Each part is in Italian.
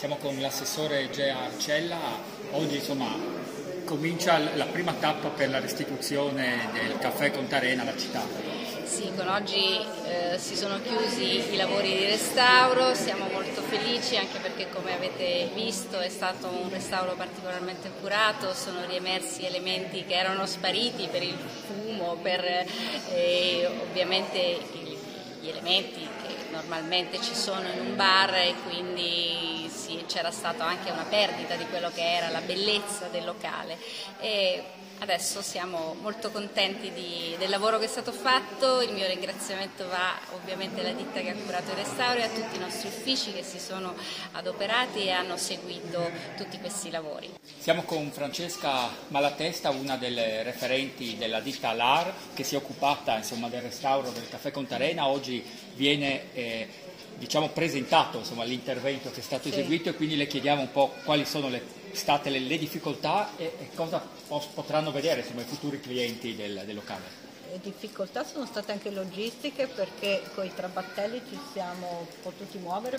Siamo con l'assessore Gea Arcella. Oggi insomma comincia la prima tappa per la restituzione del caffè Contarena alla città. Sì, con oggi si sono chiusi i lavori di restauro, siamo molto felici anche perché, come avete visto, è stato un restauro particolarmente curato, sono riemersi elementi che erano spariti per il fumo, per ovviamente gli elementi che normalmente ci sono in un bar, e quindi sì, c'era stata anche una perdita di quello che era la bellezza del locale. E adesso siamo molto contenti del lavoro che è stato fatto. Il mio ringraziamento va ovviamente alla ditta che ha curato il restauro e a tutti i nostri uffici che si sono adoperati e hanno seguito tutti questi lavori. Siamo con Francesca Malatesta, una delle referenti della ditta LAR che si è occupata insomma del restauro del caffè Contarena. Oggi viene presentato l'intervento che è stato eseguito, e quindi le chiediamo un po' quali sono state le difficoltà e cosa potranno vedere i futuri clienti del locale. Le difficoltà sono state anche logistiche, perché con i trabattelli ci siamo potuti muovere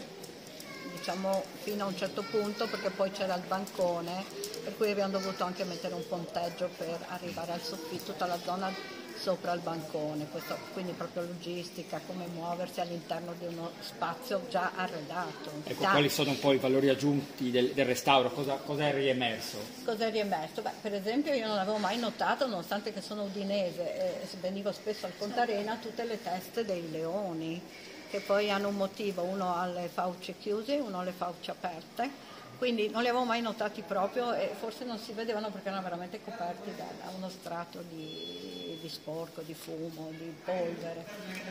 fino a un certo punto, perché poi c'era il bancone, per cui abbiamo dovuto anche mettere un ponteggio per arrivare al soffitto, tutta la zona sopra il bancone. Quindi proprio logistica, come muoversi all'interno di uno spazio già arredato. Ecco, quali sono un po' i valori aggiunti del restauro? Cosa è riemerso? Cosa è riemerso? Per esempio, io non avevo mai notato, nonostante che sono udinese e venivo spesso al Contarena, tutte le teste dei leoni, che poi hanno un motivo: uno ha le fauci chiuse, uno ha le fauci aperte. Quindi non li avevo mai notati proprio, e forse non si vedevano perché erano veramente coperti da uno strato di sporco, di fumo, di polvere.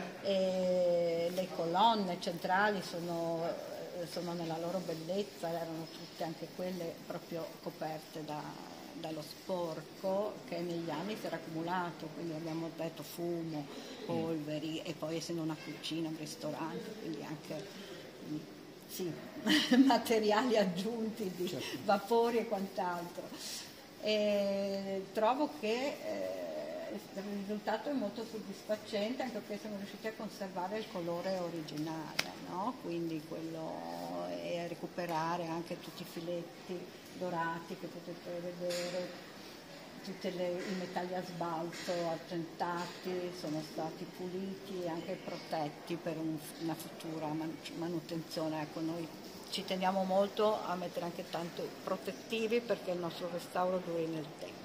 E le colonne centrali sono nella loro bellezza, erano tutte anche quelle proprio coperte dallo sporco che negli anni si era accumulato, quindi abbiamo detto fumo, polveri, e poi essendo una cucina, un ristorante, quindi anche sì, materiali aggiunti di vapori e quant'altro. E trovo che il risultato è molto soddisfacente, anche perché siamo riusciti a conservare il colore originale, no? Quindi quello, e a recuperare anche tutti i filetti dorati che potete vedere. Tutti i metalli a sbalzo argentati sono stati puliti e anche protetti per una futura manutenzione. Ecco, noi ci teniamo molto a mettere anche tanto protettivi perché il nostro restauro duri nel tempo.